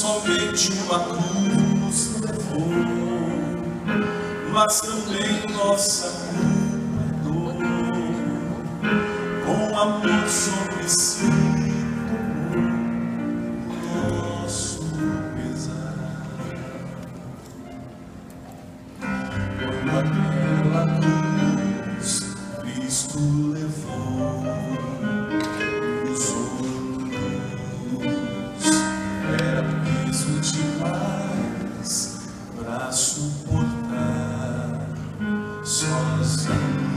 somente uma cruz levou, mas também nossa culpa e dor. Com amor sobre si tomou nosso pesar. Quando aquela cruz Cristo levou, os outros era peso demais pra suportar sozinho.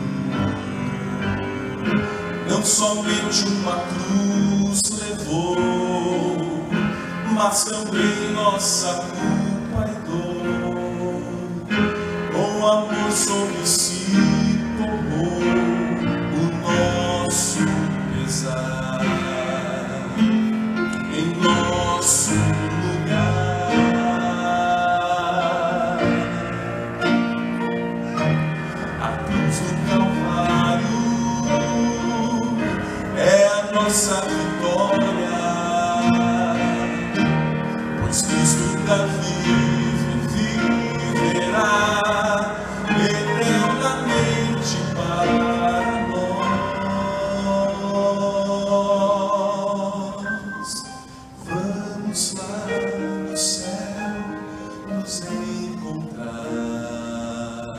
Não somente uma cruz levou, mas também nossa culpa e dor. Com amor sobre si tomou o nosso pesar. Em nosso lugar, a cruz do Calvário é a nossa vitória, pois Cristo ainda vive e viverá eternamente para nós. Vamos lá no céu nos encontrar.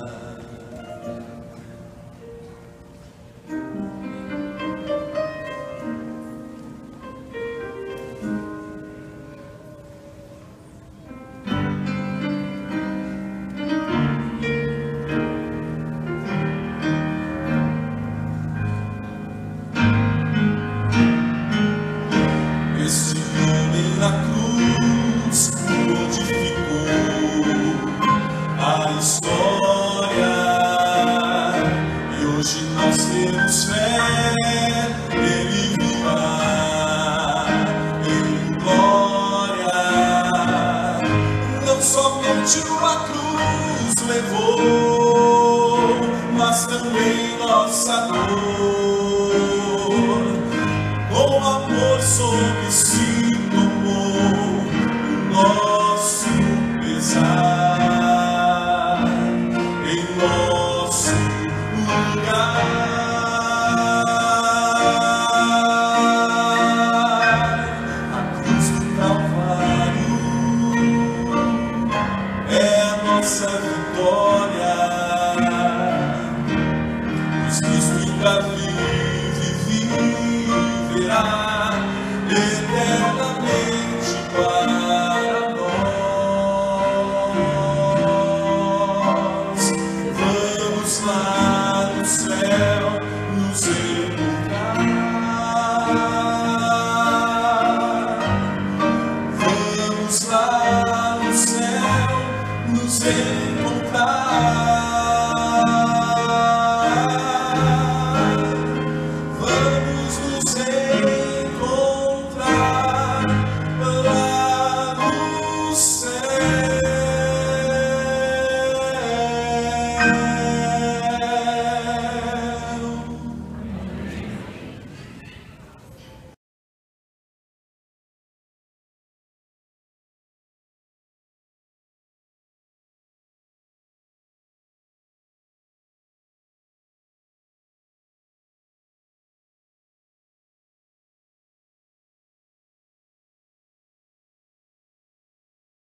Esse homem na cruz modificou a história, e hoje nós temos fé, ele virá em glória. Não somente uma cruz levou, mas também nossa dor. Com amor sobre si tomou o nosso pesar. Em nosso lugar, a cruz do Calvário é a nossa vitória, pois Cristo ainda vive e viverá eternamente para nós. Vamos lá no céu nos encontrar.